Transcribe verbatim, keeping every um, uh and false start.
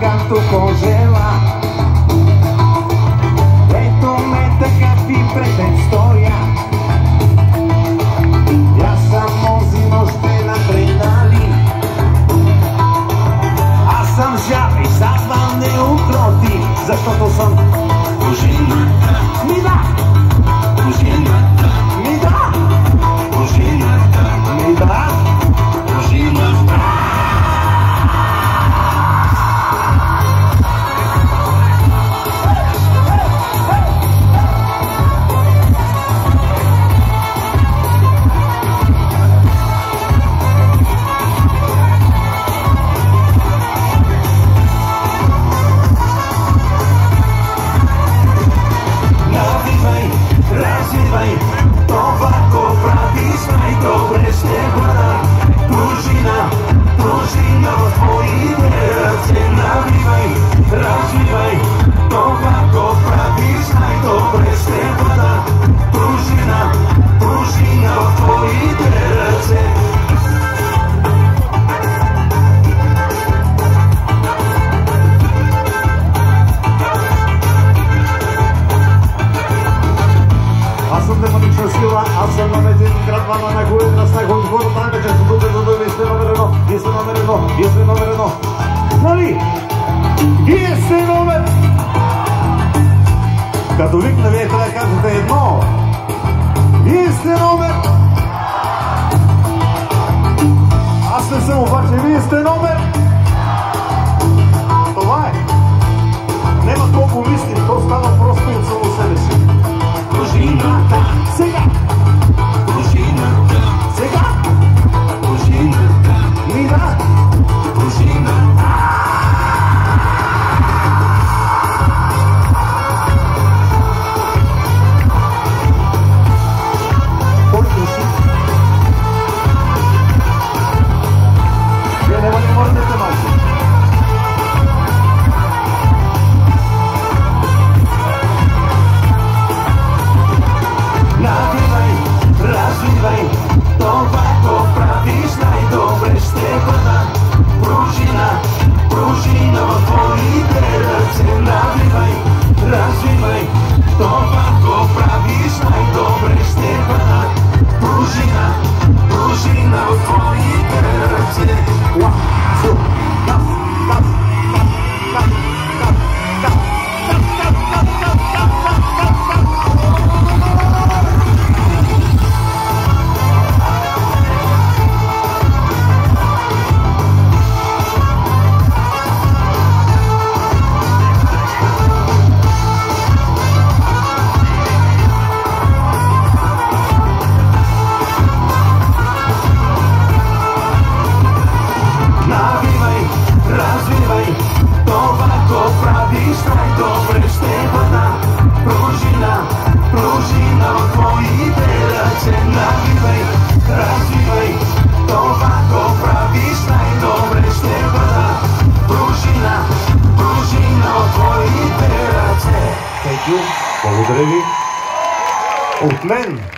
както кожела. Ето ме така ви предстоя. Аз съм този нощен адреналин. Аз съм жаб и сатва не укроти, защото съм пружина. Ми да! Пружина. Ми да! Пружина. Ми да! Пружина. Развивай това, ко правиш най-добре ще бъда. Пружина, пружина в твоите ръце. Навивай, развивай това, ко правиш най-добре ще бъда. Пружина, пружина в твоите ръце. Аз съм демонична сила, аз съм на един град, вана на горе, на снег, от горе, там вече се дупе, за да вие сте номер едно, вие сте номер едно, вие сте номер едно. Нали? Вие сте номер! Като викна, вие трябва да кажете едно. Вие сте номер! Аз не съм, обаче вие сте номер! Това е. Нема толкова мисли, то става просто от само себе си. Пружината, сега! Пружината, сега! Пружината, ми да! Пружината. Който си? Вие няма да мърднете малко. Развивай това, ко правиш най-добре ще бъда. Пружина, пружина в твоите ръце. Навивай, развивай това, ко правиш най-добре ще бъда. Пружина, пружина в твоите ръце. Уа, су, тап, тап, тап, тап, тап, тап, тап, тап, тап, тап, тап, тап, тап. Развивай това, ко правиш най-добре ще бъда. Пружина, пружина в твоите ръце. Навивай, развивай това, ко правиш най-добре ще бъда. Пружина, пружина в твоите ръце. Thank you. Благодаря ви. От мен.